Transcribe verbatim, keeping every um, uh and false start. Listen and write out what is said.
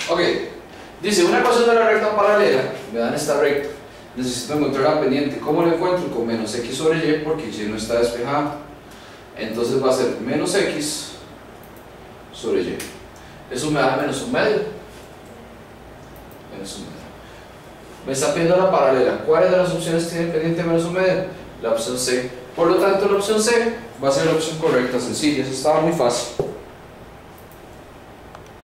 Ok, dice una ecuación de la recta paralela, me dan esta recta, necesito encontrar la pendiente. ¿Cómo la encuentro? Con menos x sobre y, porque y no está despejada. Entonces va a ser menos x sobre y. Eso me da menos un medio. Menos un medio. Me está pidiendo la paralela. ¿Cuáles de las opciones tiene pendiente menos un medio? La opción C. Por lo tanto, la opción C va a ser la opción correcta, sencilla. Eso estaba muy fácil.